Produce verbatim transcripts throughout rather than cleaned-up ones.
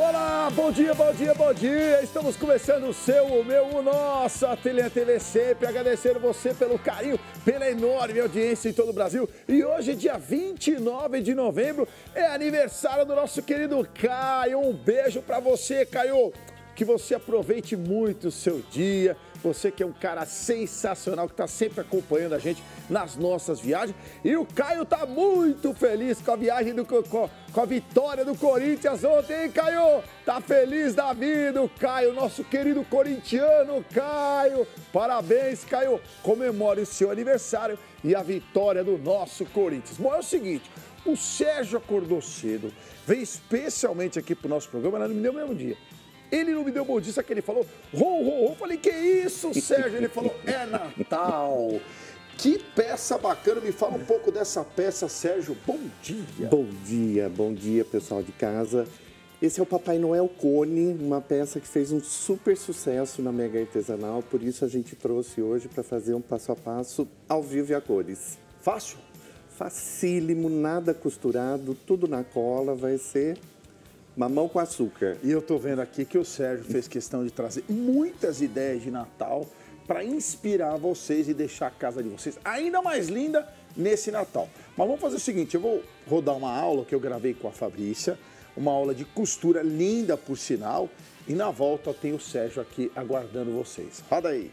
Olá, bom dia, bom dia, bom dia. Estamos começando o seu, o meu, o nosso Ateliê T V, sempre agradecendo você pelo carinho, pela enorme audiência em todo o Brasil. E hoje, dia vinte e nove de novembro, é aniversário do nosso querido Caio. Um beijo pra você, Caio. Que você aproveite muito o seu dia. Você que é um cara sensacional, que está sempre acompanhando a gente nas nossas viagens. E o Caio tá muito feliz com a viagem, do, com, com a vitória do Corinthians ontem, hein, Caio? Tá feliz da vida o Caio, nosso querido corintiano, Caio. Parabéns, Caio. Comemore o seu aniversário e a vitória do nosso Corinthians. Bom, é o seguinte, o Sérgio acordou cedo, veio especialmente aqui pro nosso programa, não me deu o mesmo dia. Ele não me deu bom dia, só que ele falou, ro, ro, ro. Falei, que isso, Sérgio? Ele falou, é Natal. Que peça bacana, me fala um pouco dessa peça, Sérgio. Bom dia. Bom dia, bom dia, pessoal de casa. Esse é o Papai Noel Cone, uma peça que fez um super sucesso na Mega Artesanal, por isso a gente trouxe hoje para fazer um passo a passo ao vivo e a cores. Fácil? Facílimo, nada costurado, tudo na cola, vai ser... mamão com açúcar. E eu tô vendo aqui que o Sérgio fez questão de trazer muitas ideias de Natal para inspirar vocês e deixar a casa de vocês ainda mais linda nesse Natal. Mas vamos fazer o seguinte, eu vou rodar uma aula que eu gravei com a Fabrícia, uma aula de costura linda, por sinal, e na volta tem o Sérgio aqui aguardando vocês. Roda aí!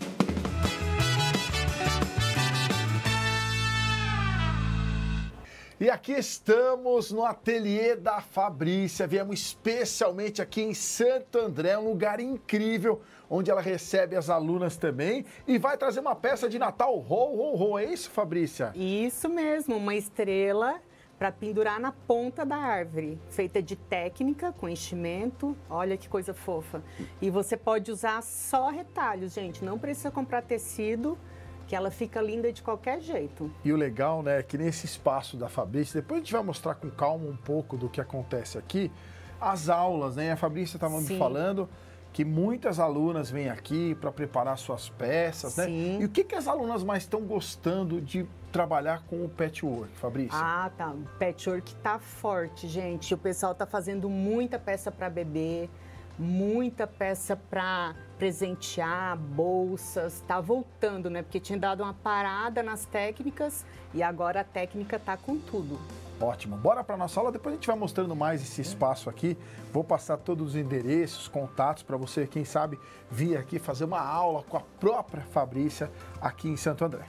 E aqui estamos no ateliê da Fabrícia, viemos especialmente aqui em Santo André, um lugar incrível, onde ela recebe as alunas também e vai trazer uma peça de Natal, ro, ro, ro, é isso, Fabrícia? Isso mesmo, uma estrela para pendurar na ponta da árvore, feita de técnica, com enchimento, olha que coisa fofa. E você pode usar só retalhos, gente, não precisa comprar tecido, que ela fica linda de qualquer jeito. E o legal, né, é que nesse espaço da Fabrícia, depois a gente vai mostrar com calma um pouco do que acontece aqui, as aulas, né? A Fabrícia estava me falando que muitas alunas vêm aqui para preparar suas peças, né? Sim. E o que, que as alunas mais estão gostando de trabalhar com o patchwork, Fabrícia? Ah, tá. O patchwork tá forte, gente. O pessoal tá fazendo muita peça para bebê, muita peça para presentear, bolsas, tá voltando, né? Porque tinha dado uma parada nas técnicas e agora a técnica tá com tudo. Ótimo. Bora para nossa aula, depois a gente vai mostrando mais esse espaço aqui. Vou passar todos os endereços, contatos para você, quem sabe, vir aqui fazer uma aula com a própria Fabrícia aqui em Santo André.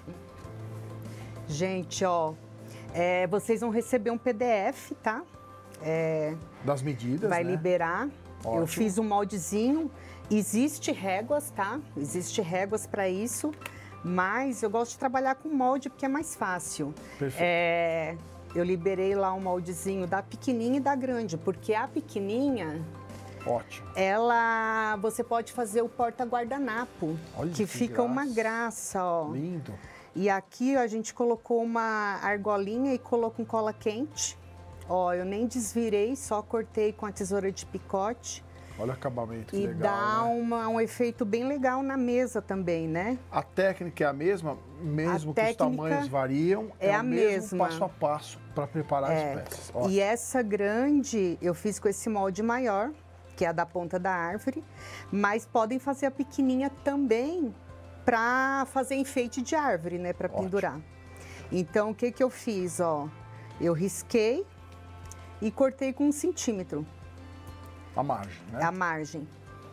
Gente, ó, é, vocês vão receber um P D F, tá? É, das medidas, vai né? liberar. Ótimo. Eu fiz um moldezinho. Existe réguas, tá? Existe réguas para isso, mas eu gosto de trabalhar com molde porque é mais fácil. Perfeito. É, eu liberei lá um moldezinho da pequenininha e da grande, porque a pequenininha, ótimo, ela, você pode fazer o porta-guardanapo, que, que fica graça. Uma graça, ó. Lindo. E aqui a gente colocou uma argolinha e colocou com cola quente. Ó, eu nem desvirei, só cortei com a tesoura de picote. Olha o acabamento, que e legal, dá né? uma, um efeito bem legal na mesa também, né? A técnica é a mesma, mesmo a que os tamanhos variam, é, é o a mesmo mesma. passo a passo para preparar é. as peças. Ó. E essa grande eu fiz com esse molde maior, que é a da ponta da árvore, mas podem fazer a pequenininha também para fazer enfeite de árvore, né? Para pendurar. Então, o que que eu fiz, ó? Eu risquei e cortei com um centímetro. A margem, né? A margem.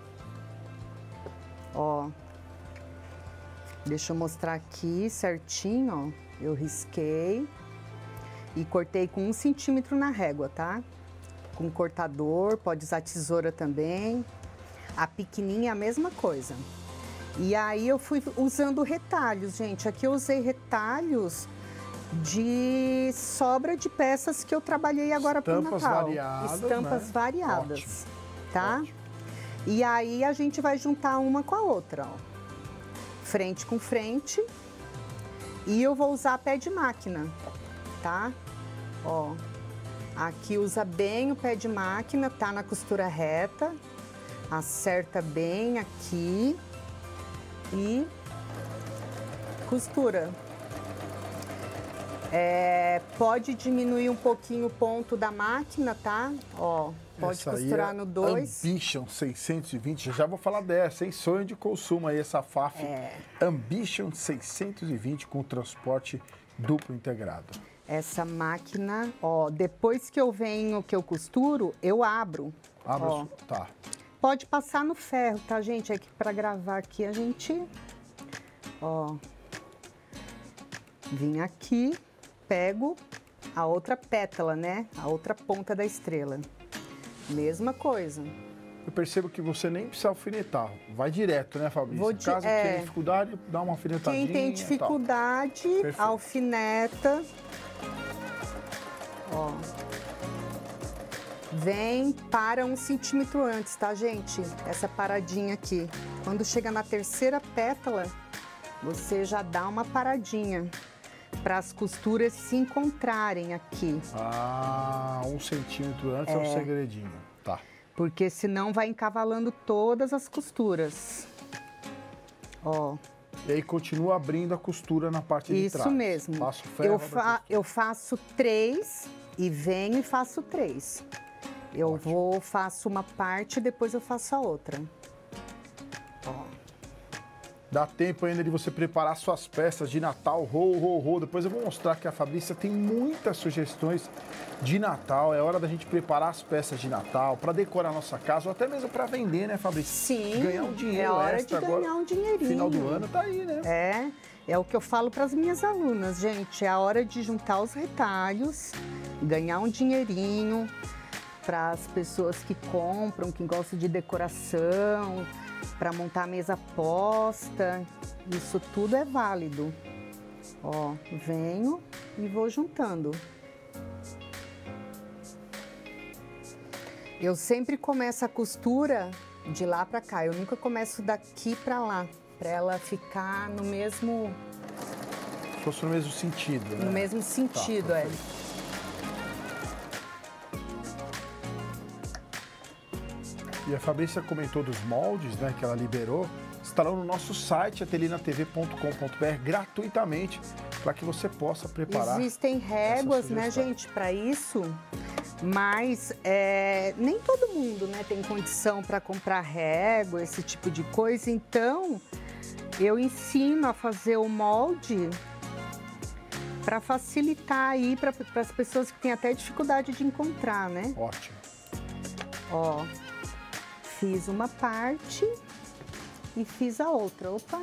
Ó. Deixa eu mostrar aqui certinho, ó. Eu risquei e cortei com um centímetro na régua, tá? Com cortador, pode usar tesoura também. A pequenininha é a mesma coisa. E aí eu fui usando retalhos, gente. Aqui eu usei retalhos de sobra de peças que eu trabalhei agora para o Natal. Estampas variadas, Estampas né? variadas, Ótimo. tá? Ótimo. E aí a gente vai juntar uma com a outra, ó. Frente com frente. E eu vou usar pé de máquina, tá? Ó, aqui usa bem o pé de máquina, tá na costura reta. Acerta bem aqui e costura. É, pode diminuir um pouquinho o ponto da máquina, tá? Ó, pode essa costurar aí é no dois. Ambition seiscentos e vinte, já vou falar dessa, hein? Sonho de consumo aí, essa F A F É. Ambition seiscentos e vinte com transporte duplo integrado. Essa máquina, ó, depois que eu venho, que eu costuro, eu abro. Abre, ó. tá. Pode passar no ferro, tá, gente? É que pra gravar aqui a gente, ó, vim aqui, pego a outra pétala, né? A outra ponta da estrela. Mesma coisa. Eu percebo que você nem precisa alfinetar, vai direto, né, Fabrício? Vou di- Caso é. tenha dificuldade, dá uma alfinetadinha. Quem tem e tal. dificuldade, Perfeito. alfineta. Ó. Vem, para um centímetro antes, tá, gente? Essa paradinha aqui. Quando chega na terceira pétala, você já dá uma paradinha para as costuras se encontrarem aqui. Ah, um centímetro antes é, um segredinho. Tá. Porque senão vai encavalando todas as costuras. Ó. E aí continua abrindo a costura na parte de Isso trás. mesmo. Passo ferro. Eu, fa eu faço três e venho e faço três. Eu Ótimo. vou, faço uma parte e depois eu faço a outra. Ó. Dá tempo ainda de você preparar suas peças de Natal, ho, ho, ho. Depois eu vou mostrar que a Fabrícia tem muitas sugestões de Natal. É hora da gente preparar as peças de Natal para decorar a nossa casa ou até mesmo para vender, né, Fabrícia? Sim, Ganhar um dinheiro é hora extra de agora. ganhar um dinheirinho. Final do ano tá aí, né? É, é o que eu falo para as minhas alunas, gente. É a hora de juntar os retalhos, ganhar um dinheirinho para as pessoas que compram, que gostam de decoração, para montar a mesa posta. Isso tudo é válido. Ó, venho e vou juntando. Eu sempre começo a costura de lá para cá. Eu nunca começo daqui para lá, para ela ficar no mesmo, Se fosse no mesmo sentido, né? no mesmo sentido, Tá, é. perfeito. E a Fabrícia comentou dos moldes, né, que ela liberou. Estarão no nosso site, atelina t v ponto com ponto b r, gratuitamente, para que você possa preparar. Existem réguas, essas né, sugestões. gente, para isso, mas é, nem todo mundo, né, tem condição para comprar régua, esse tipo de coisa. Então, eu ensino a fazer o molde para facilitar aí para as pessoas que têm até dificuldade de encontrar, né? Ótimo. Ó, fiz uma parte e fiz a outra. Opa!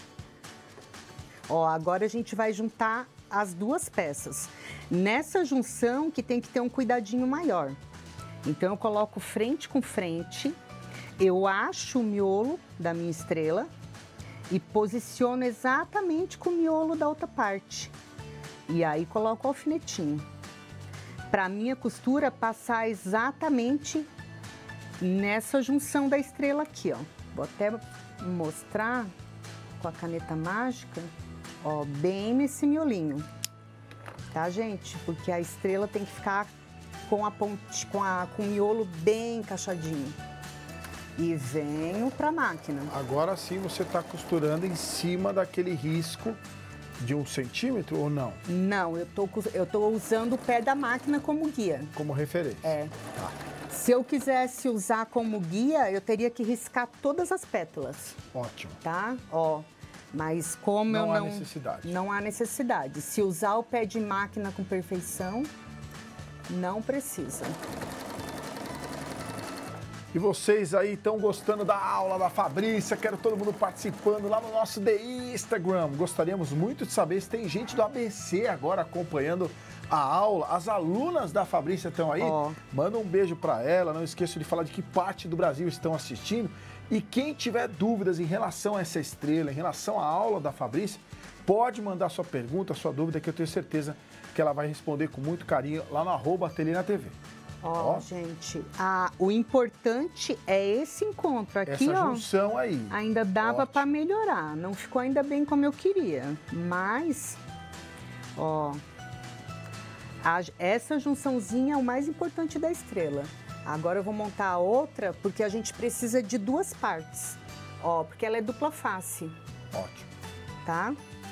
Ó, agora a gente vai juntar as duas peças. Nessa junção que tem que ter um cuidadinho maior. Então eu coloco frente com frente, eu acho o miolo da minha estrela e posiciono exatamente com o miolo da outra parte. E aí coloco o alfinetinho. Para minha costura passar exatamente nessa junção da estrela aqui, ó. Vou até mostrar com a caneta mágica, ó, bem nesse miolinho, tá, gente? Porque a estrela tem que ficar com a ponte, com, a, com o miolo bem encaixadinho. E venho pra máquina. Agora sim você está costurando em cima daquele risco de um centímetro ou não? Não, eu tô, eu tô usando o pé da máquina como guia. Como referência. É. Tá. Se eu quisesse usar como guia, eu teria que riscar todas as pétalas, Ótimo. tá? Ó, mas como Não eu há não... necessidade. Não há necessidade. Se usar o pé de máquina com perfeição, não precisa. E vocês aí estão gostando da aula da Fabrícia? Quero todo mundo participando lá no nosso The Instagram. Gostaríamos muito de saber se tem gente do A B C agora acompanhando a aula. As alunas da Fabrícia estão aí? Ó. Manda um beijo para ela. Não esqueça de falar de que parte do Brasil estão assistindo. E quem tiver dúvidas em relação a essa estrela, em relação à aula da Fabrícia, pode mandar sua pergunta, sua dúvida, que eu tenho certeza que ela vai responder com muito carinho lá no arroba Atelina T V. Ó, Ó. gente, a, o importante é esse encontro aqui, Essa ó. junção aí. Ainda dava Ótimo. para melhorar. Não ficou ainda bem como eu queria. Mas, ó, a- essa junçãozinha é o mais importante da estrela. Agora eu vou montar a outra porque a gente precisa de duas partes. Ó, porque ela é dupla face, Ótimo. tá?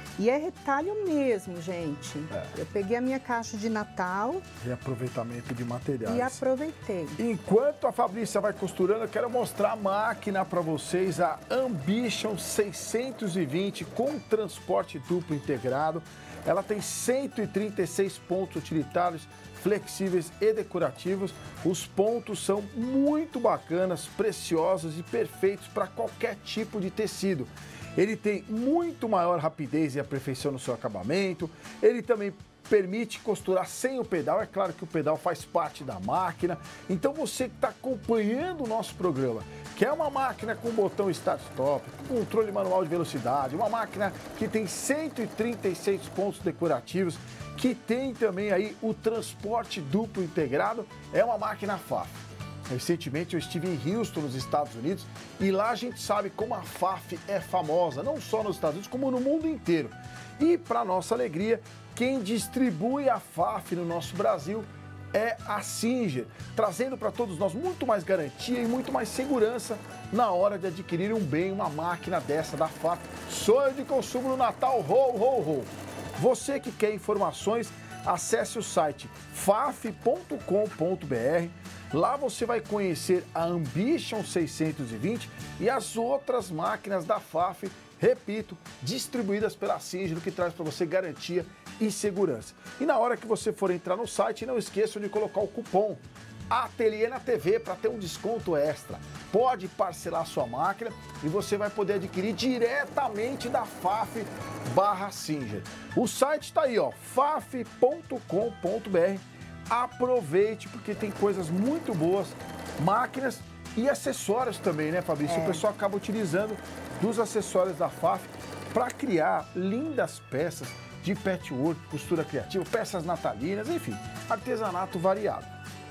E é retalho mesmo, gente. É. Eu peguei a minha caixa de Natal. Reaproveitamento de materiais. E aproveitei. Enquanto a Fabrícia vai costurando, eu quero mostrar a máquina para vocês, a Ambition seiscentos e vinte com transporte duplo integrado. Ela tem cento e trinta e seis pontos utilitários, flexíveis e decorativos. Os pontos são muito bacanas, preciosos e perfeitos para qualquer tipo de tecido. Ele tem muito maior rapidez e aperfeição no seu acabamento. Ele também permite costurar sem o pedal. É claro que o pedal faz parte da máquina. Então você que está acompanhando o nosso programa, quer uma máquina com botão start-stop, controle manual de velocidade, uma máquina que tem cento e trinta e seis pontos decorativos, que tem também aí o transporte duplo integrado, é uma máquina F A F. Recentemente eu estive em Houston, nos Estados Unidos, e lá a gente sabe como a F A F é famosa, não só nos Estados Unidos, como no mundo inteiro. E, para nossa alegria, quem distribui a F A F no nosso Brasil é a Singer, trazendo para todos nós muito mais garantia e muito mais segurança na hora de adquirir um bem, uma máquina dessa da F A F. Sonho de consumo no Natal, ho, ho, ho! Você que quer informações, acesse o site faf ponto com ponto br. Lá você vai conhecer a Ambition seiscentos e vinte e as outras máquinas da F A F, repito, distribuídas pela Singer, o que traz para você garantia e segurança. E na hora que você for entrar no site, não esqueçam de colocar o cupom Ateliê na T V para ter um desconto extra. Pode parcelar sua máquina e você vai poder adquirir diretamente da F A F barra Singer. O site está aí, ó, faf ponto com ponto br. Aproveite, porque tem coisas muito boas, máquinas e acessórios também, né, Fabrício? É. O pessoal acaba utilizando dos acessórios da F A F para criar lindas peças de patchwork, costura criativa, peças natalinas, enfim, artesanato variado.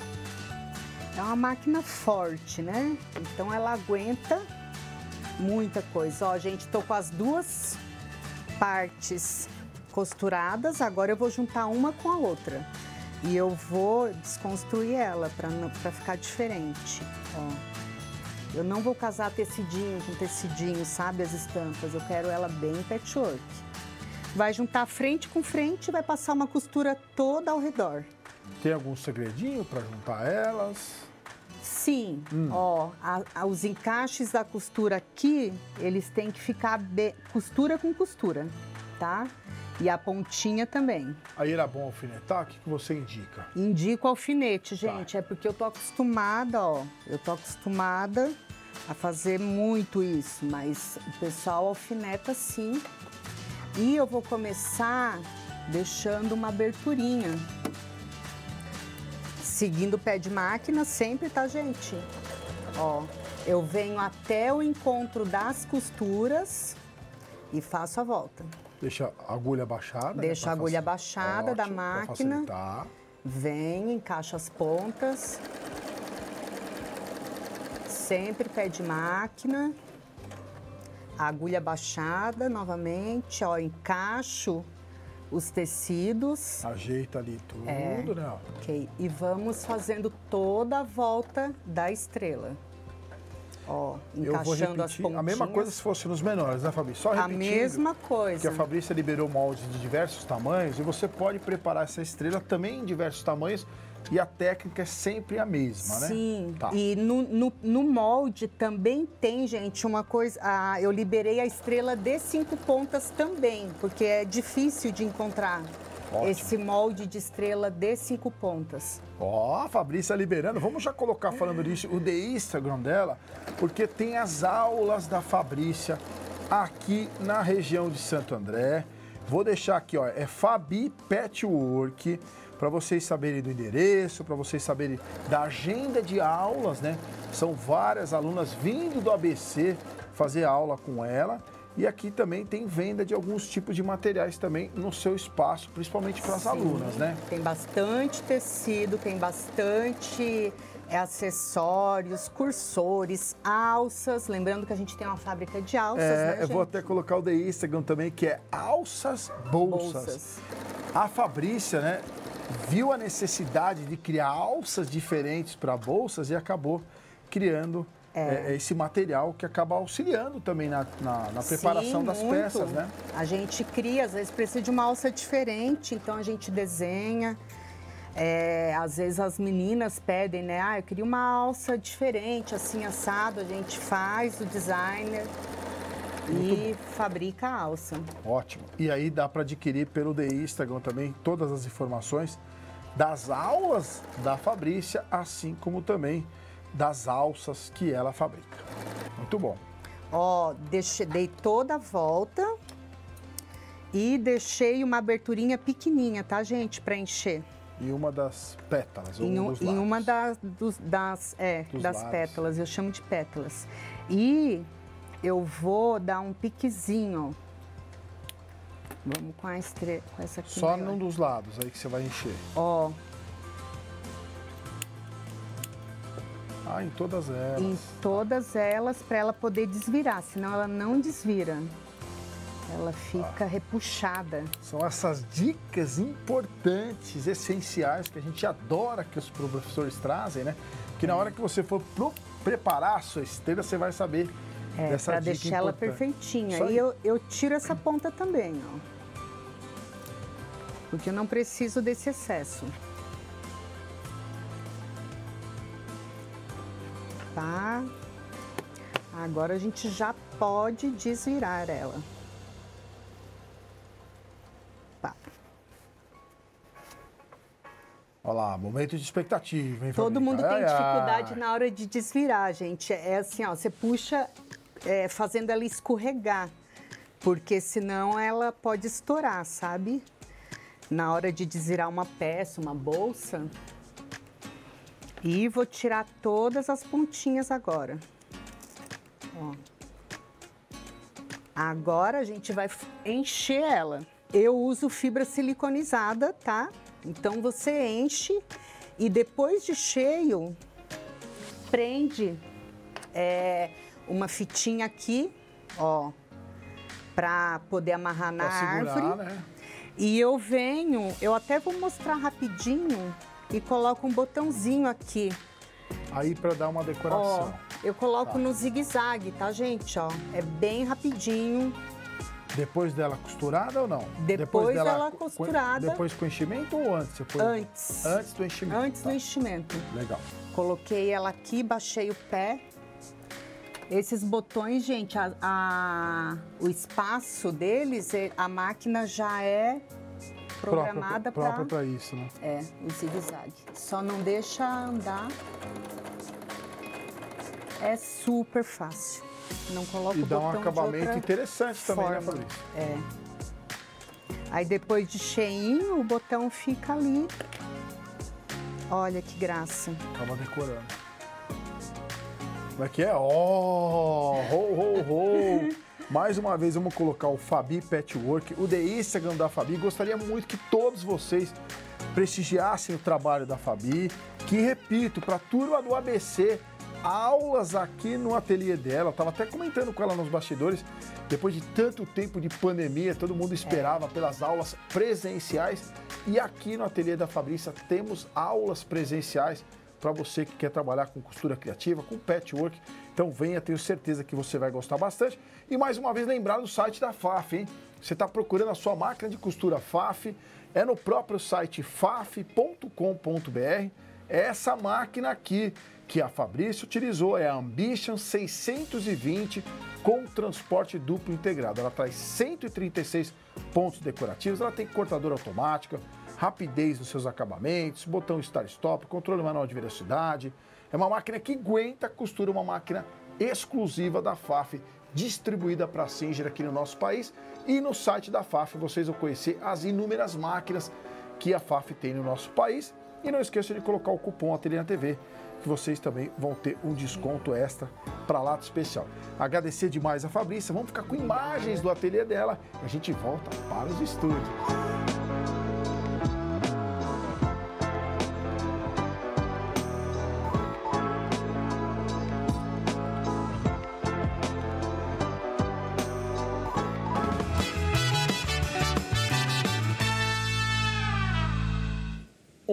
É uma máquina forte, né? Então ela aguenta muita coisa. Ó, gente, tô com as duas partes costuradas, agora eu vou juntar uma com a outra. E eu vou desconstruir ela para ficar diferente, ó. Eu não vou casar tecidinho com tecidinho, sabe, as estampas. Eu quero ela bem patchwork. Vai juntar frente com frente e vai passar uma costura toda ao redor. Tem algum segredinho para juntar elas? Sim, hum. ó, a, a, os encaixes da costura aqui, eles têm que ficar be... costura com costura, tá? E a pontinha também. Aí era bom alfinetar? O que, que você indica? Indico alfinete, gente. Tá. É porque eu tô acostumada, ó. Eu tô acostumada a fazer muito isso, mas o pessoal alfineta sim. E eu vou começar deixando uma aberturinha. Seguindo o pé de máquina sempre, tá, gente? Ó, eu venho até o encontro das costuras e faço a volta. Deixa a agulha baixada. Deixa né, a agulha baixada da máquina. Vem, encaixa as pontas. Sempre pé de máquina. A agulha baixada novamente, ó, encaixo os tecidos. Ajeita ali tudo, é, né? Ok, e vamos fazendo toda a volta da estrela. Ó, encaixando as pontinhas. A mesma coisa se fosse nos menores, né, Fabi? Só repetindo. A mesma coisa. Porque a Fabrícia liberou moldes de diversos tamanhos e você pode preparar essa estrela também em diversos tamanhos e a técnica é sempre a mesma, né? Sim, tá. E no, no, no molde também tem, gente, uma coisa... Ah, eu liberei a estrela de cinco pontas também, porque é difícil de encontrar. Ótimo. Esse molde de estrela de cinco pontas. Ó, a Fabrícia liberando. Vamos já colocar, falando disso, o The Instagram dela, porque tem as aulas da Fabrícia aqui na região de Santo André. Vou deixar aqui, ó, é Fabi Patchwork, para vocês saberem do endereço, para vocês saberem da agenda de aulas, né? São várias alunas vindo do A B C fazer aula com ela. E aqui também tem venda de alguns tipos de materiais também no seu espaço, principalmente para as alunas, né? Tem bastante tecido, tem bastante é, acessórios, cursores, alças. Lembrando que a gente tem uma fábrica de alças, é, né, eu gente? vou até colocar o The Instagram também, que é Alças Bolsas. Bolsas. A Fabrícia, né, viu a necessidade de criar alças diferentes para bolsas e acabou criando é. É, esse material que acaba auxiliando também na, na, na preparação Sim, das muito. peças, né? A gente cria, às vezes precisa de uma alça diferente, então a gente desenha. É, às vezes as meninas pedem, né? Ah, eu queria uma alça diferente, assim, assado. A gente faz o designer e fabrica a alça. Ótimo. E aí dá para adquirir pelo The Instagram também todas as informações das aulas da Fabrícia, assim como também das alças que ela fabrica. Muito bom. Ó, deixei, dei toda a volta e deixei uma aberturinha pequenininha, tá, gente? Para encher. E uma das pétalas, ou em, um dos em uma das, dos, das, é, dos das pétalas, eu chamo de pétalas. E eu vou dar um piquezinho. Vamos com, a estre... com essa aqui. Só maior. num dos lados, aí que você vai encher. Ó. Ah, em todas elas. Em todas elas, para ela poder desvirar, senão ela não desvira. Ela fica ah. repuxada. São essas dicas importantes, essenciais, que a gente adora que os professores trazem, né? Que na hora que você for pro preparar a sua esteira, você vai saber é, dessa pra dica deixar ela importante. perfeitinha. E eu, eu tiro essa ponta também, ó. Porque eu não preciso desse excesso. Tá? Agora a gente já pode desvirar ela. Tá. Olha lá, momento de expectativa, hein, Todo Fabrica? mundo tem ai, dificuldade ai. na hora de desvirar, gente. É assim, ó, você puxa é, fazendo ela escorregar, porque senão ela pode estourar, sabe? Na hora de desvirar uma peça, uma bolsa. E vou tirar todas as pontinhas agora. Ó. Agora a gente vai encher ela. Eu uso fibra siliconizada, tá? Então você enche e depois de cheio, prende é, uma fitinha aqui, ó, pra poder amarrar na pra segurar, árvore. Né? E eu venho, eu até vou mostrar rapidinho e coloco um botãozinho aqui. Aí para dar uma decoração. Ó, eu coloco tá. no zigue-zague, tá, gente? Ó, é bem rapidinho. Depois dela costurada ou não? Depois, depois dela, dela co costurada. Depois com enchimento ou antes? Você foi... Antes. Antes do enchimento. Antes tá. do enchimento. Legal. Coloquei ela aqui, baixei o pé. Esses botões, gente, a, a, o espaço deles, a máquina já é programada para... Própria para isso, né? É, o zigue-zague. Só não deixa andar. É super fácil. Não coloca e o dá botão um acabamento interessante forma. também, né, Fabrícia? É. Aí depois de cheinho, o botão fica ali. Olha que graça. Acaba decorando. Como é que é? Ó, oh, ho, ho, ho. Mais uma vez, vamos colocar o Fabi Patchwork, o The Instagram da Fabi. Gostaria muito que todos vocês prestigiassem o trabalho da Fabi, que, repito, para a turma do A B C, aulas aqui no ateliê dela. Eu estava até comentando com ela nos bastidores, depois de tanto tempo de pandemia, todo mundo esperava pelas aulas presenciais. E aqui no ateliê da Fabrícia temos aulas presenciais para você que quer trabalhar com costura criativa, com patchwork. Então venha, tenho certeza que você vai gostar bastante. E mais uma vez lembrar do site da F A F, hein? Você está procurando a sua máquina de costura F A F, é no próprio site faf ponto com ponto br. É essa máquina aqui que a Fabrícia utilizou, é a Ambition seiscentos e vinte com transporte duplo integrado. Ela traz cento e trinta e seis pontos decorativos, ela tem cortadora automática, rapidez nos seus acabamentos, botão start-stop, controle manual de velocidade. É uma máquina que aguenta costura, uma máquina exclusiva da F A F, distribuída para a Singer aqui no nosso país. E no site da F A F vocês vão conhecer as inúmeras máquinas que a F A F tem no nosso país. E não esqueça de colocar o cupom Ateliê na T V, que vocês também vão ter um desconto extra para lata especial. Agradecer demais a Fabrícia, vamos ficar com imagens do ateliê dela e a gente volta para os estúdios.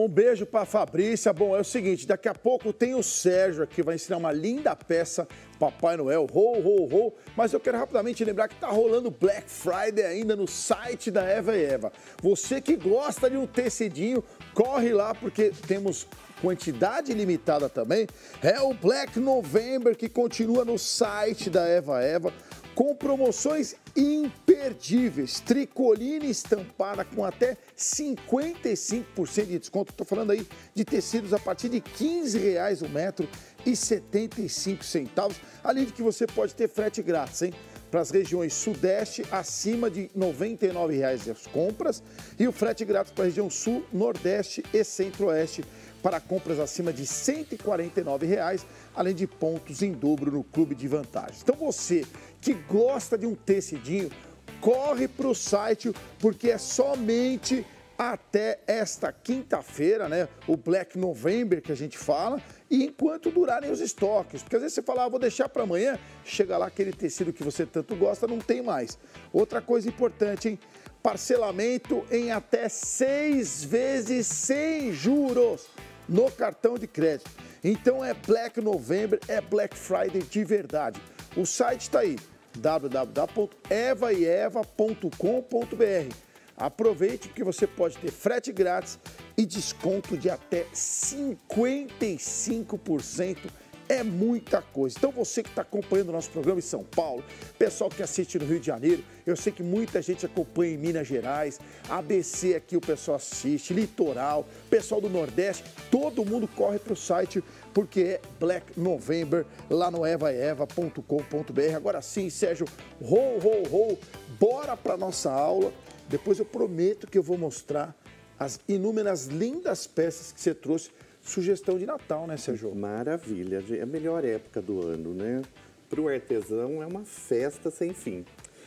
Um beijo para a Fabrícia. Bom, é o seguinte, daqui a pouco tem o Sérgio aqui, vai ensinar uma linda peça, Papai Noel, ho, ho, ho. Mas eu quero rapidamente lembrar que tá rolando Black Friday ainda no site da Eva e Eva. Você que gosta de um tecidinho, corre lá porque temos quantidade limitada também. É o Black November que continua no site da Eva e Eva, com promoções imperdíveis. Tricoline estampada com até cinquenta e cinco por cento de desconto. Estou falando aí de tecidos a partir de quinze reais o metro e setenta e cinco centavos. Além de que você pode ter frete grátis, hein? Para as regiões sudeste, acima de noventa e nove reais as compras. E o frete grátis para a região sul, nordeste e centro-oeste para compras acima de cento e quarenta e nove reais, além de pontos em dobro no Clube de Vantagens. Então você que gosta de um tecidinho, corre para o site, porque é somente até esta quinta-feira, né? O Black November que a gente fala, e enquanto durarem os estoques. Porque às vezes você fala, ah, vou deixar para amanhã, chega lá aquele tecido que você tanto gosta, não tem mais. Outra coisa importante, hein? Parcelamento em até seis vezes sem juros no cartão de crédito. Então é Black November, é Black Friday de verdade. O site está aí, w w w ponto eva e eva ponto com ponto b r. Aproveite porque você pode ter frete grátis e desconto de até cinquenta e cinco por cento. É muita coisa. Então você que está acompanhando o nosso programa em São Paulo, pessoal que assiste no Rio de Janeiro, eu sei que muita gente acompanha em Minas Gerais, A B C aqui o pessoal assiste, Litoral, pessoal do Nordeste, todo mundo corre para o site porque é Black November lá no eva e eva ponto com ponto b r. Agora sim, Sérgio, ho, ho, ho, bora para nossa aula. Depois eu prometo que eu vou mostrar as inúmeras lindas peças que você trouxe. Sugestão de Natal, né, Sérgio? Maravilha, é a melhor época do ano, né? Para o artesão é uma festa sem fim.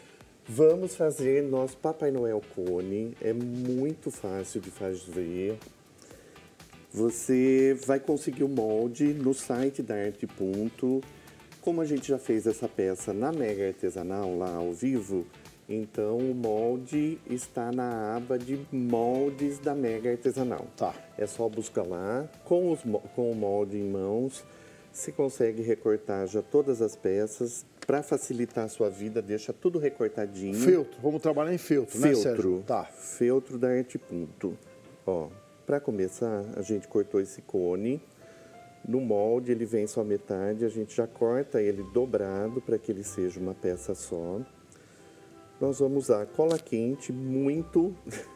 Vamos fazer nosso Papai Noel Cone, é muito fácil de fazer. Você vai conseguir o molde no site da Arte Ponto. Como a gente já fez essa peça na Mega Artesanal, lá ao vivo, então o molde está na aba de moldes da Mega Artesanal. Tá. É só buscar lá, com, os, com o molde em mãos, você consegue recortar já todas as peças. Para facilitar a sua vida, deixa tudo recortadinho. Feltro, vamos trabalhar em feltro, feltro, né, Sérgio? Tá. Feltro da Arte Ponto. Ó, para começar, a gente cortou esse cone. No molde ele vem só metade, a gente já corta ele dobrado para que ele seja uma peça só. Nós vamos usar cola quente muito.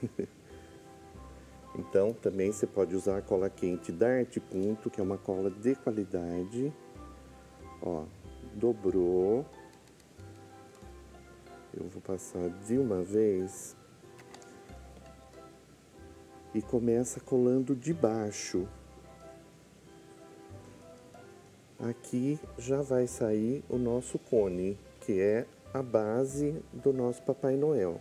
Então, também você pode usar a cola quente da Arte Ponto, que é uma cola de qualidade. Ó, dobrou. Eu vou passar de uma vez. E começa colando de baixo. Aqui já vai sair o nosso cone, que é a base do nosso Papai Noel.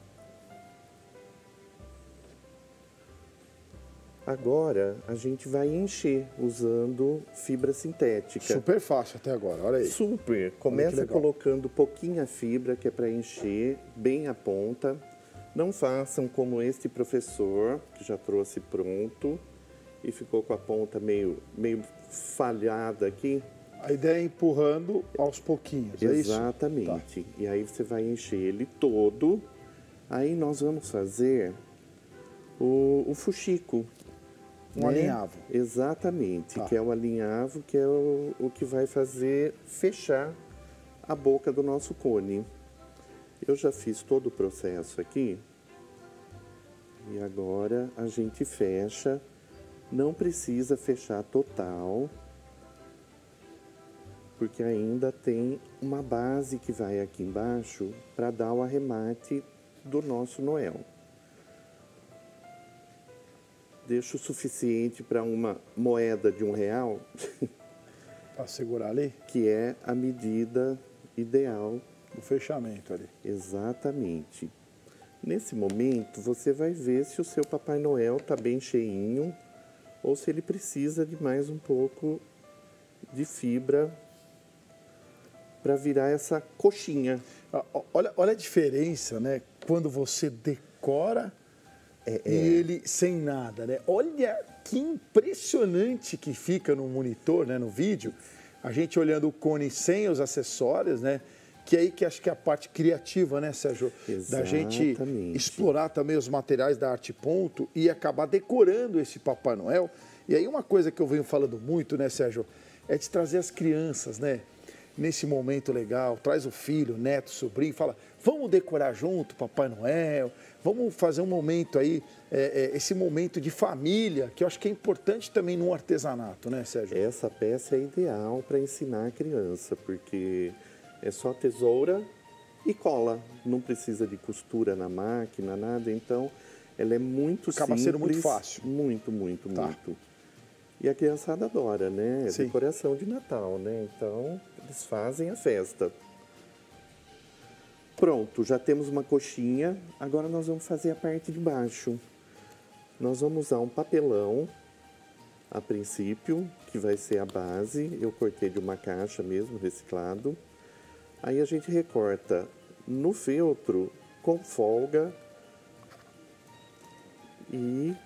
Agora, a gente vai encher usando fibra sintética. Super fácil até agora, olha aí. Super. Começa colocando pouquinha fibra, que é para encher bem a ponta. Não façam como este professor, que já trouxe pronto e ficou com a ponta meio, meio falhada aqui. A ideia é empurrando aos pouquinhos, é isso? Exatamente. Tá. E aí você vai encher ele todo. Aí nós vamos fazer o, o fuxico. Um né? alinhavo. Exatamente, Tá. que é o alinhavo, que é o, o que vai fazer fechar a boca do nosso cone. Eu já fiz todo o processo aqui. E agora a gente fecha. Não precisa fechar total, porque ainda tem uma base que vai aqui embaixo para dar o arremate do nosso Noel. Deixo o suficiente para uma moeda de um real, Para segurar ali? que é a medida ideal. O fechamento ali. Exatamente. Nesse momento, você vai ver se o seu Papai Noel está bem cheinho ou se ele precisa de mais um pouco de fibra para virar essa coxinha. Olha, olha a diferença, né? Quando você decora É, é. E ele sem nada, né? Olha que impressionante que fica no monitor, né, no vídeo, a gente olhando o cone sem os acessórios, né? Que é aí que acho que é a parte criativa, né, Sérgio? Exatamente. Da gente explorar também os materiais da Arte Ponto e acabar decorando esse Papai Noel. E aí uma coisa que eu venho falando muito, né, Sérgio, é de trazer as crianças, né? Nesse momento legal, traz o filho, o neto, o sobrinho, fala, vamos decorar junto, Papai Noel, vamos fazer um momento aí, é, é, esse momento de família, que eu acho que é importante também no artesanato, né, Sérgio? Essa peça é ideal para ensinar a criança, porque é só tesoura e cola, não precisa de costura na máquina, nada, então ela é muito Acaba simples. sendo muito fácil. Muito, muito, Tá. muito. E a criançada adora, né? É Sim. decoração de Natal, né? Então, eles fazem a festa. Pronto, já temos uma coxinha. Agora nós vamos fazer a parte de baixo. Nós vamos usar um papelão, a princípio, que vai ser a base. Eu cortei de uma caixa mesmo, reciclado. Aí a gente recorta no feltro com folga e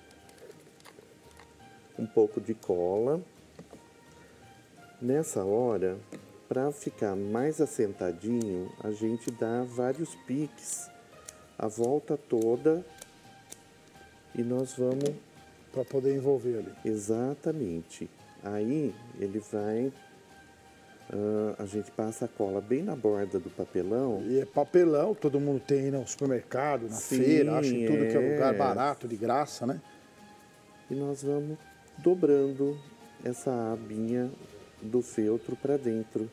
um pouco de cola. Nessa hora, para ficar mais assentadinho, a gente dá vários piques a volta toda e nós vamos... Para poder envolver ali. Exatamente. Aí ele vai... Uh, a gente passa a cola bem na borda do papelão. E é papelão, todo mundo tem aí no supermercado, na Sim, feira, acha em tudo que é lugar é. barato, de graça, né? E nós vamos dobrando essa abinha do feltro para dentro.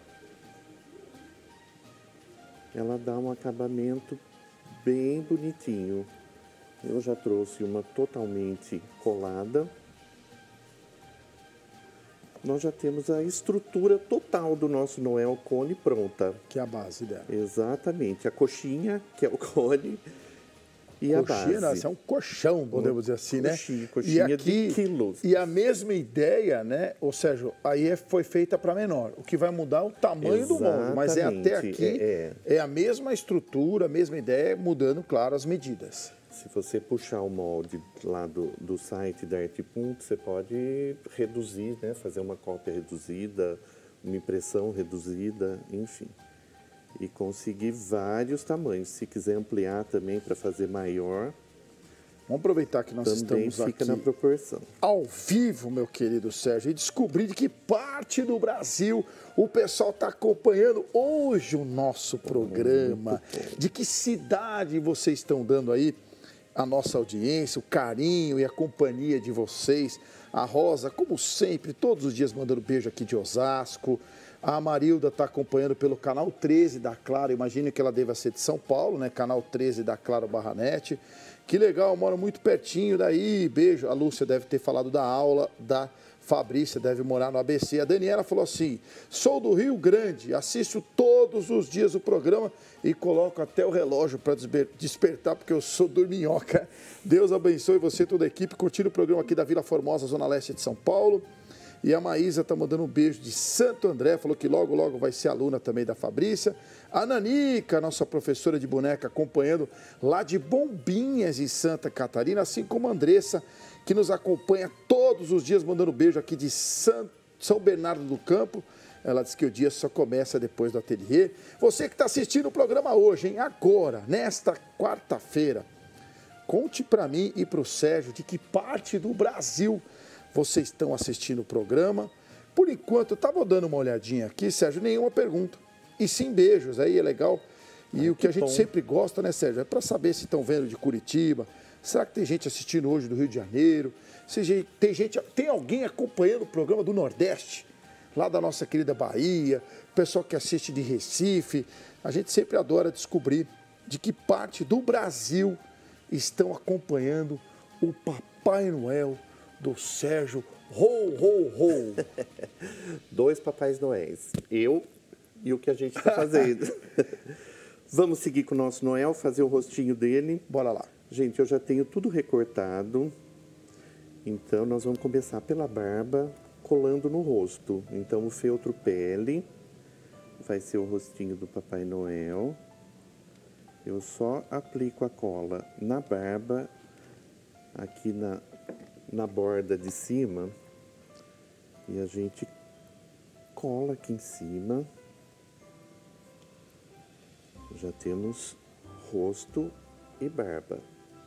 Ela dá um acabamento bem bonitinho. Eu já trouxe uma totalmente colada. Nós já temos a estrutura total do nosso Noel Cone pronta. Que é a base dela. Exatamente. A coxinha, que é o cone, e a Coxinha, não, base. isso é um colchão, podemos dizer assim, né? Coxinha, coxinha e aqui, de quilos. E a mesma ideia, né, ou Sérgio, aí é- foi feita para menor. O que vai mudar é o tamanho do molde, mas é até Exatamente, aqui, é, é a mesma estrutura, a mesma ideia, mudando, claro, as medidas. Se você puxar o molde lá do, do site da Arte Ponto, você pode reduzir, né? Fazer uma cópia reduzida, uma impressão reduzida, enfim. E conseguir vários tamanhos. Se quiser ampliar também para fazer maior, Vamos aproveitar que nós também estamos fica aqui na proporção. ao vivo, meu querido Sérgio, e descobrir de que parte do Brasil o pessoal está acompanhando hoje o nosso programa, de que cidade vocês estão dando aí a nossa audiência, o carinho e a companhia de vocês. A Rosa, como sempre, todos os dias mandando beijo aqui de Osasco. A Marilda está acompanhando pelo canal treze da Claro, imagino que ela deva ser de São Paulo, né? Canal treze da Claro Barranete. Que legal, moro muito pertinho daí, beijo. A Lúcia deve ter falado da aula da Fabrícia, deve morar no A B C. A Daniela falou assim, sou do Rio Grande, assisto todos os dias o programa e coloco até o relógio para despertar, porque eu sou dorminhoca. Deus abençoe você e toda a equipe, curtindo o programa aqui da Vila Formosa, Zona Leste de São Paulo. E a Maísa está mandando um beijo de Santo André, falou que logo, logo vai ser aluna também da Fabrícia. A Nanica, nossa professora de boneca, acompanhando lá de Bombinhas, em Santa Catarina, assim como a Andressa, que nos acompanha todos os dias, mandando beijo aqui de São Bernardo do Campo. Ela diz que o dia só começa depois do ateliê. Você que está assistindo o programa hoje, hein? Agora, nesta quarta-feira, conte para mim e para o Sérgio de que parte do Brasil vocês estão assistindo o programa. Por enquanto, eu estava dando uma olhadinha aqui, Sérgio, nenhuma pergunta. E sim beijos, aí é legal. E Ai, o que, que a gente bom. sempre gosta, né, Sérgio? É para saber se estão vendo de Curitiba. Será que tem gente assistindo hoje do Rio de Janeiro? Se tem gente, tem alguém acompanhando o programa do Nordeste, lá da nossa querida Bahia, o pessoal que assiste de Recife. A gente sempre adora descobrir de que parte do Brasil estão acompanhando o Papai Noel do Sérgio Ho, Ho, Ho. Dois Papais Noéis, eu e o que a gente está fazendo. Vamos seguir com o nosso Noel, fazer o rostinho dele. Bora lá. Gente, eu já tenho tudo recortado, então nós vamos começar pela barba, colando no rosto. Então o feltro pele vai ser o rostinho do Papai Noel. Eu só aplico a cola na barba aqui na, na borda de cima e a gente cola aqui em cima. Já temos rosto e barba.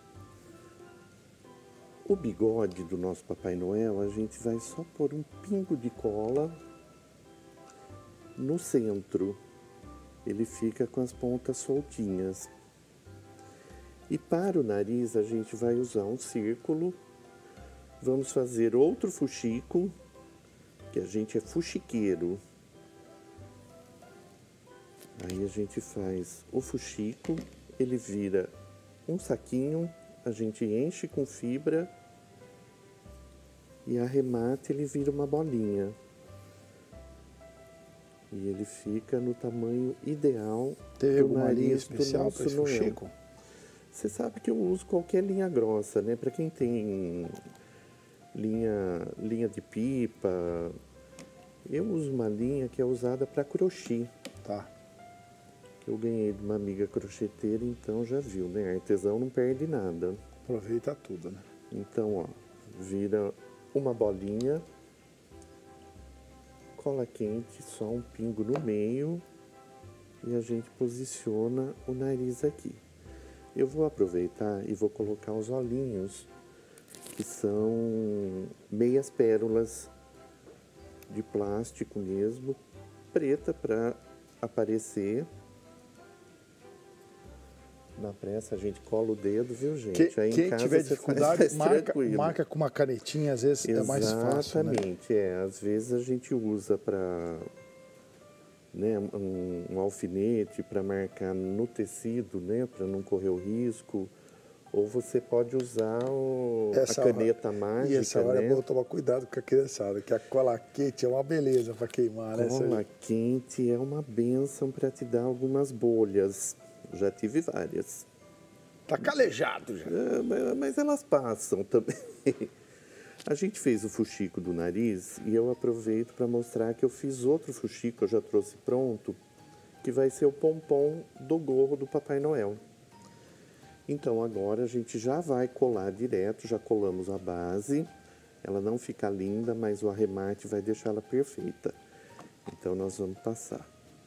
O bigode do nosso Papai Noel, a gente vai só pôr um pingo de cola no centro. Ele fica com as pontas soltinhas. E para o nariz, a gente vai usar um círculo. Vamos fazer outro fuxico, que a gente é fuxiqueiro. Aí a gente faz o fuxico, ele vira um saquinho, a gente enche com fibra e arremata, ele vira uma bolinha. E ele fica no tamanho ideal Tem do alguma linha nariz do especial nosso para esse Noel. fuxico? Você sabe que eu uso qualquer linha grossa, né? Para quem tem linha, linha de pipa, eu uso uma linha que é usada para crochê. Tá. Eu ganhei de uma amiga crocheteira, então já viu, né? Artesão não perde nada. Aproveita tudo, né? Então, ó, vira uma bolinha, cola quente, só um pingo no meio e a gente posiciona o nariz aqui. Eu vou aproveitar e vou colocar os olhinhos, que são meias pérolas de plástico mesmo, preta para aparecer. Na pressa a gente cola o dedo, viu, gente? Que, Aí em quem casa tiver você dificuldade, faz mais marca, tranquilo. marca com uma canetinha, às vezes é mais fácil, né? Exatamente, é. Às vezes a gente usa para, né, um, um alfinete para marcar no tecido, né, para não correr o risco. Ou você pode usar o, Essa a caneta hora, mágica, e essa hora né? é bom tomar cuidado com a criançada, que a cola quente é uma beleza para queimar, né? Cola quente é uma bênção para te dar algumas bolhas. Já tive várias. Tá calejado já. É, mas elas passam também. A gente fez o fuxico do nariz e eu aproveito para mostrar que eu fiz outro fuxico, eu já trouxe pronto, que vai ser o pompom do gorro do Papai Noel. Então agora a gente já vai colar direto, já colamos a base. Ela não fica linda, mas o arremate vai deixar ela perfeita. Então nós vamos passar.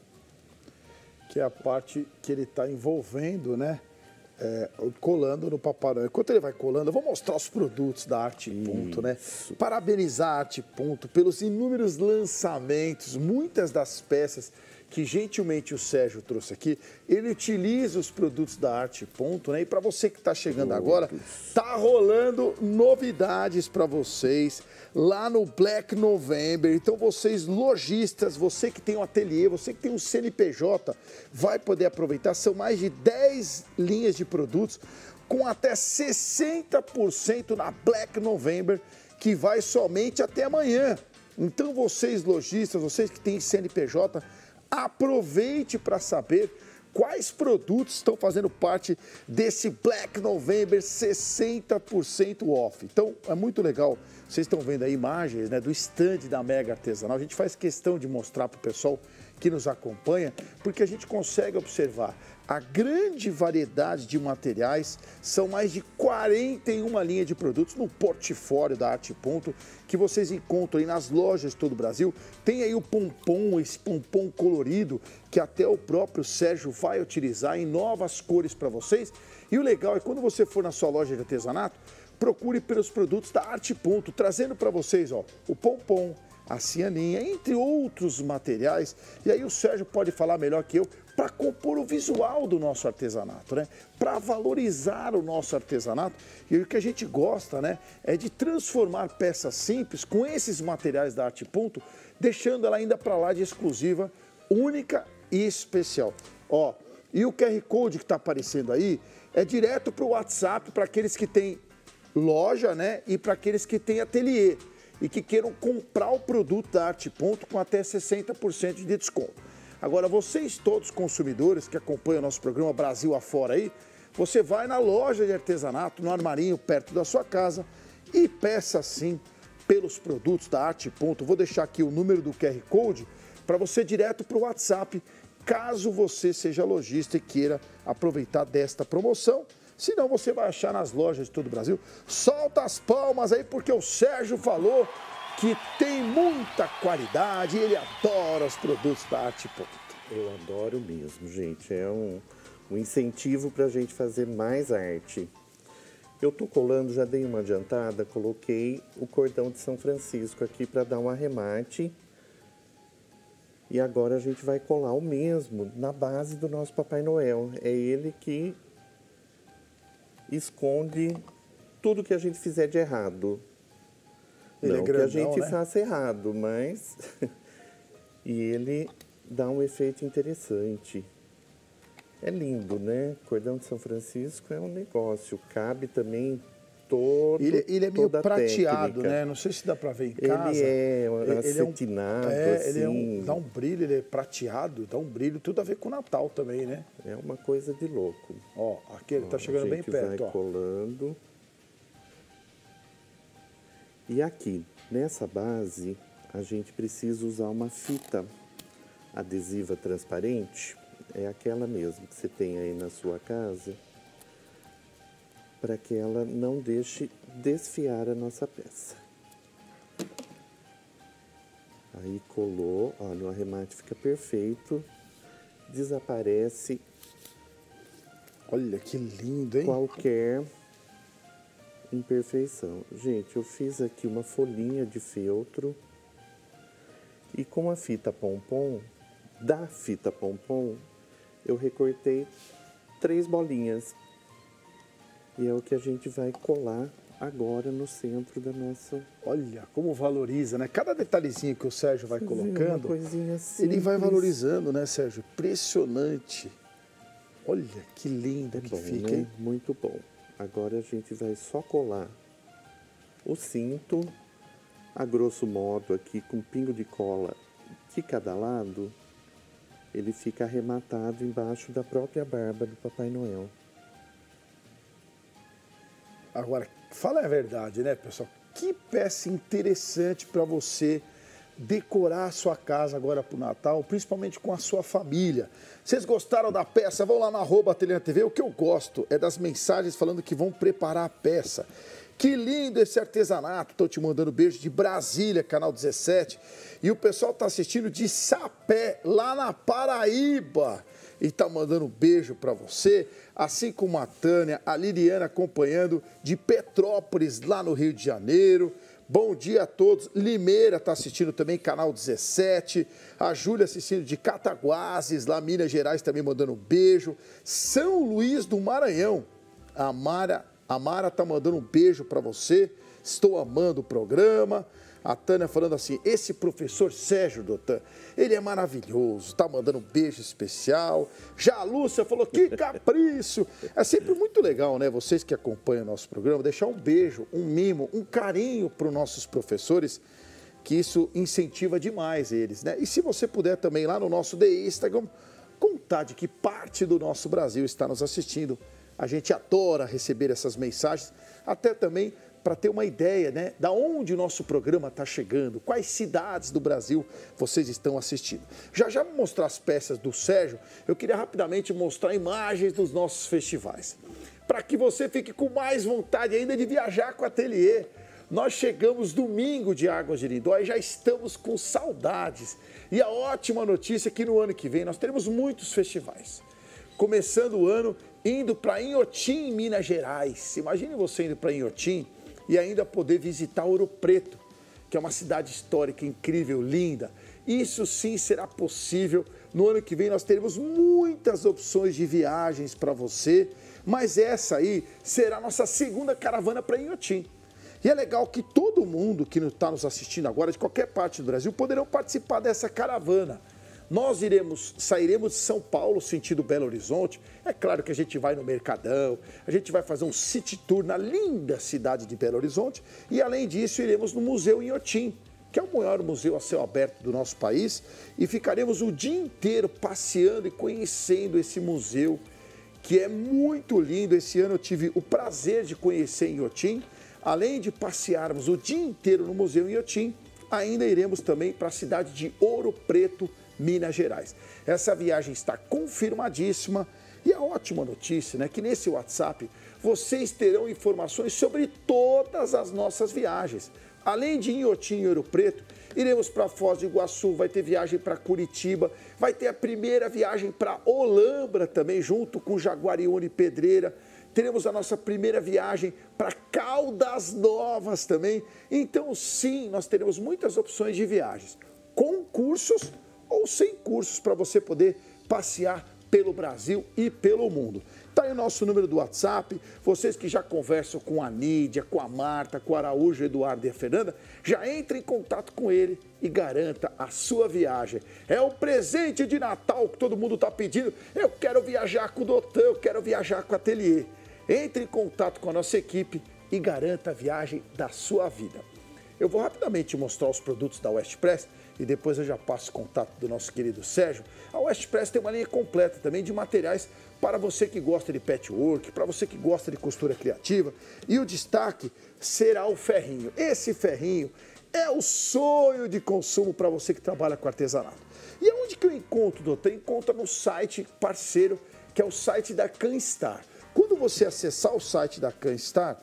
Que é a parte que ele está envolvendo, né? É, colando no Papai Noel. Enquanto ele vai colando, eu vou mostrar os produtos da Arte Ponto, né? Parabenizar a Arte Ponto pelos inúmeros lançamentos, muitas das peças que gentilmente o Sérgio trouxe aqui. Ele utiliza os produtos da Arte Ponto, né? E para você que está chegando agora, tá rolando novidades para vocês lá no Black November. Então vocês lojistas, você que tem um ateliê, você que tem um C N P J, vai poder aproveitar. São mais de dez linhas de produtos com até sessenta por cento na Black November, que vai somente até amanhã. Então vocês lojistas, vocês que têm C N P J, aproveite para saber quais produtos estão fazendo parte desse Black November sessenta por cento off. Então, é muito legal. Vocês estão vendo aí imagens, né, do stand da Mega Artesanal. A gente faz questão de mostrar para o pessoal que nos acompanha, porque a gente consegue observar a grande variedade de materiais. São mais de quarenta e uma linhas de produtos no portfólio da Arte Ponto, que vocês encontram aí nas lojas de todo o Brasil. Tem aí o pompom, esse pompom colorido, que até o próprio Sérgio vai utilizar em novas cores para vocês. E o legal é quando você for na sua loja de artesanato, procure pelos produtos da Arte Ponto, trazendo para vocês, ó, o pompom, a cianinha, entre outros materiais. E aí o Sérgio pode falar melhor que eu para compor o visual do nosso artesanato, né? Para valorizar o nosso artesanato. E o que a gente gosta, né, é de transformar peças simples com esses materiais da Arte Ponto, deixando ela ainda para lá de exclusiva, única e especial. Ó, e o Q R Code que está aparecendo aí é direto para o WhatsApp para aqueles que têm loja, né, e para aqueles que têm ateliê e que queiram comprar o produto da Arte Ponto com até sessenta por cento de desconto. Agora, vocês todos consumidores que acompanham o nosso programa Brasil Afora aí, você vai na loja de artesanato, no armarinho perto da sua casa e peça sim pelos produtos da Arte Ponto. Vou deixar aqui o número do Q R Code para você direto para o WhatsApp, caso você seja lojista e queira aproveitar desta promoção. Se não, você vai achar nas lojas de todo o Brasil. Solta as palmas aí, porque o Sérgio falou que tem muita qualidade e ele adora os produtos da Arte Ponto. Eu adoro mesmo, gente. É um, um incentivo para a gente fazer mais arte. Eu tô colando, já dei uma adiantada, coloquei o cordão de São Francisco aqui para dar um arremate. E agora a gente vai colar o mesmo na base do nosso Papai Noel. É ele que esconde tudo que a gente fizer de errado. Ele Não é grandão, que a gente né? faça errado, mas... e ele dá um efeito interessante. É lindo, né? Cordão de São Francisco é um negócio. Cabe também todo, Ele, ele é meio toda a prateado, técnica. né? Não sei se dá para ver em Ele casa. é Ele acetinado, é, assim. ele é um, dá um brilho, ele é prateado, dá um brilho, tudo a ver com o Natal também, né? É uma coisa de louco. Ó, aqui ele Ó, tá chegando bem a gente perto, vai ó. colando. E aqui, nessa base, a gente precisa usar uma fita adesiva transparente. É aquela mesmo que você tem aí na sua casa, para que ela não deixe desfiar a nossa peça. Aí colou, olha, o arremate fica perfeito, desaparece Olha que lindo, hein? qualquer imperfeição. Gente, eu fiz aqui uma folhinha de feltro e com a fita pompom, da fita pompom, eu recortei três bolinhas. E é o que a gente vai colar agora no centro da nossa... Olha como valoriza, né? Cada detalhezinho que o Sérgio vai Uma colocando, coisinha ele vai simples. valorizando, né, Sérgio? Impressionante. Olha que lindo É que bom, fica, né? hein? Muito bom. Agora a gente vai só colar o cinto, a grosso modo aqui, com um pingo de cola de cada lado, ele fica arrematado embaixo da própria barba do Papai Noel. Agora, fala a verdade, né, pessoal? Que peça interessante para você decorar a sua casa agora para o Natal, principalmente com a sua família. Vocês gostaram da peça? Vão lá na arroba Ateliê T V. O que eu gosto é das mensagens falando que vão preparar a peça. Que lindo esse artesanato. Estou te mandando beijo de Brasília, canal dezessete. E o pessoal está assistindo de Sapé, lá na Paraíba. E está mandando um beijo para você, assim como a Tânia, a Liliana acompanhando de Petrópolis, lá no Rio de Janeiro. Bom dia a todos. Limeira está assistindo também, canal dezessete. A Júlia assistindo de Cataguases, lá Minas Gerais, também mandando um beijo. São Luís do Maranhão. A Mara, a Mara está mandando um beijo para você. Estou amando o programa. A Tânia falando assim, esse professor Sérgio, doutor, ele é maravilhoso, tá mandando um beijo especial. Já a Lúcia falou, que capricho. É sempre muito legal, né, vocês que acompanham o nosso programa, deixar um beijo, um mimo, um carinho para os nossos professores, que isso incentiva demais eles, né? E se você puder também lá no nosso Instagram, contar de que parte do nosso Brasil está nos assistindo. A gente adora receber essas mensagens, até também para ter uma ideia, né, da onde o nosso programa está chegando, quais cidades do Brasil vocês estão assistindo. Já já vou mostrar as peças do Sérgio, eu queria rapidamente mostrar imagens dos nossos festivais, para que você fique com mais vontade ainda de viajar com o ateliê. Nós chegamos domingo de Águas de Lindóia e já estamos com saudades. E a ótima notícia é que no ano que vem nós teremos muitos festivais. Começando o ano indo para Inhotim, Minas Gerais. Imagine você indo para Inhotim e ainda poder visitar Ouro Preto, que é uma cidade histórica incrível, linda. Isso sim será possível. No ano que vem nós teremos muitas opções de viagens para você, mas essa aí será a nossa segunda caravana para Inhotim. E é legal que todo mundo que está nos assistindo agora, de qualquer parte do Brasil, poderão participar dessa caravana. Nós iremos, sairemos de São Paulo, sentido Belo Horizonte. É claro que a gente vai no Mercadão, a gente vai fazer um city tour na linda cidade de Belo Horizonte. E além disso, iremos no Museu Inhotim, que é o maior museu a céu aberto do nosso país. E ficaremos o dia inteiro passeando e conhecendo esse museu, que é muito lindo. Esse ano eu tive o prazer de conhecer Inhotim. Além de passearmos o dia inteiro no Museu Inhotim, ainda iremos também para a cidade de Ouro Preto, Minas Gerais. Essa viagem está confirmadíssima E a ótima notícia, né, que nesse WhatsApp vocês terão informações sobre todas as nossas viagens. Além de Inhotim e Ouro Preto, iremos para Foz do Iguaçu, vai ter viagem para Curitiba, vai ter a primeira viagem para Olambra também, junto com Jaguariúna e Pedreira. Teremos a nossa primeira viagem para Caldas Novas também. Então, sim, nós teremos muitas opções de viagens, com cursos ou sem cursos, para você poder passear pelo Brasil e pelo mundo. Está aí o nosso número do WhatsApp. Vocês que já conversam com a Nídia, com a Marta, com o Araújo, o Eduardo e a Fernanda, já entre em contato com ele e garanta a sua viagem. É o presente de Natal que todo mundo está pedindo. Eu quero viajar com o Doutor, eu quero viajar com o Ateliê. Entre em contato com a nossa equipe e garanta a viagem da sua vida. Eu vou rapidamente mostrar os produtos da West Press e depois eu já passo o contato do nosso querido Sérgio. A West Press tem uma linha completa também de materiais para você que gosta de patchwork, para você que gosta de costura criativa. E o destaque será o ferrinho. Esse ferrinho é o sonho de consumo para você que trabalha com artesanato. E aonde que eu encontro, doutor? Encontra no site parceiro, que é o site da Canstar. Quando você acessar o site da Canstar,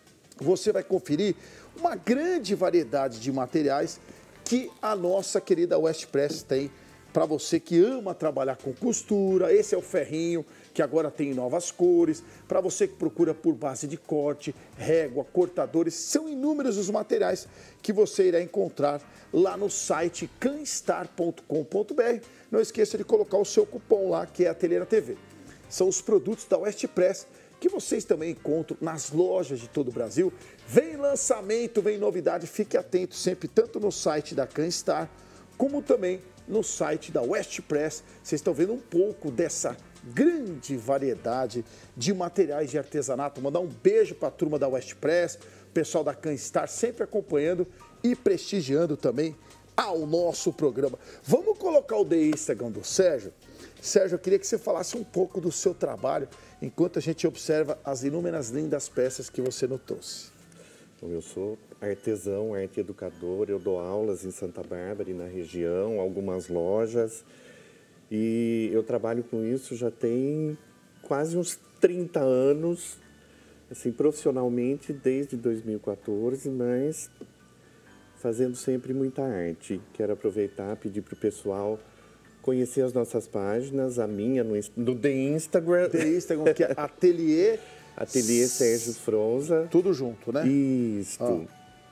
você vai conferir uma grande variedade de materiais que a nossa querida West Press tem para você que ama trabalhar com costura. Esse é o ferrinho, que agora tem novas cores. Para você que procura por base de corte, régua, cortadores, são inúmeros os materiais que você irá encontrar lá no site canstar ponto com ponto br. Não esqueça de colocar o seu cupom lá, que é Ateliê na T V. São os produtos da West Press que vocês também encontram nas lojas de todo o Brasil. Vem lançamento, vem novidade, fique atento sempre, tanto no site da Canstar, como também no site da West Press. Vocês estão vendo um pouco dessa grande variedade de materiais de artesanato. Mandar um beijo para a turma da West Press, o pessoal da Canstar sempre acompanhando e prestigiando também ao nosso programa. Vamos colocar o The Instagram do Sérgio? Sérgio, eu queria que você falasse um pouco do seu trabalho, enquanto a gente observa as inúmeras lindas peças que você nos trouxe. Então, eu sou artesão, arte educador, eu dou aulas em Santa Bárbara e na região, algumas lojas, e eu trabalho com isso já tem quase uns trinta anos, assim, profissionalmente desde dois mil e quatorze, mas fazendo sempre muita arte. Quero aproveitar, pedir para o pessoal conhecer as nossas páginas, a minha no, no The Instagram. The Instagram, que é Ateliê... Ateliê Sérgio Fronza. Tudo junto, né? Isso. Ah.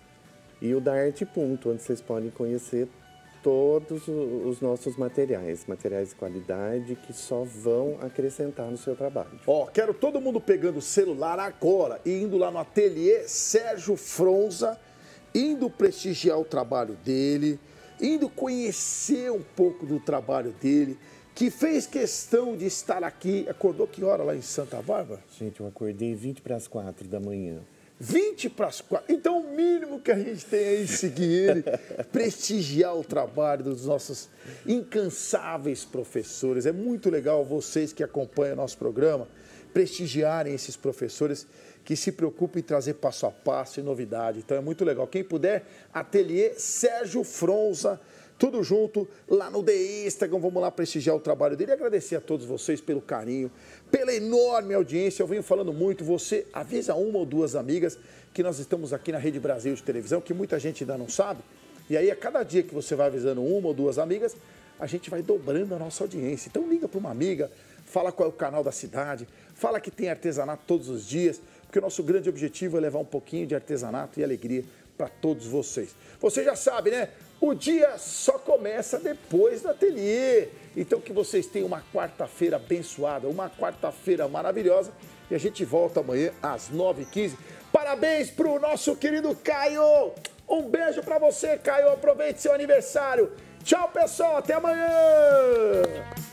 E o da Arte Ponto, onde vocês podem conhecer todos os nossos materiais, materiais de qualidade que só vão acrescentar no seu trabalho. Ó, quero todo mundo pegando o celular agora e indo lá no Ateliê Sérgio Fronza, indo prestigiar o trabalho dele, indo conhecer um pouco do trabalho dele, que fez questão de estar aqui. Acordou que hora lá em Santa Bárbara? Gente, eu acordei vinte para as quatro da manhã. vinte para as quatro. Então, o mínimo que a gente tem é seguir ele, prestigiar o trabalho dos nossos incansáveis professores. É muito legal vocês que acompanham o nosso programa prestigiarem esses professores que se preocupam em trazer passo a passo e novidade. Então, é muito legal. Quem puder, Ateliê Sérgio Fronza, tudo junto, lá no The Instagram. Vamos lá prestigiar o trabalho dele e agradecer a todos vocês pelo carinho, pela enorme audiência. Eu venho falando muito, você avisa uma ou duas amigas que nós estamos aqui na Rede Brasil de televisão, que muita gente ainda não sabe. E aí, a cada dia que você vai avisando uma ou duas amigas, a gente vai dobrando a nossa audiência. Então, liga para uma amiga, fala qual é o canal da cidade, fala que tem artesanato todos os dias, porque o nosso grande objetivo é levar um pouquinho de artesanato e alegria para todos vocês. Você já sabe, né? O dia só começa depois do ateliê. Então que vocês tenham uma quarta-feira abençoada, uma quarta-feira maravilhosa. E a gente volta amanhã às nove e quinze. Parabéns para o nosso querido Caio. Um beijo para você, Caio. Aproveite seu aniversário. Tchau, pessoal. Até amanhã.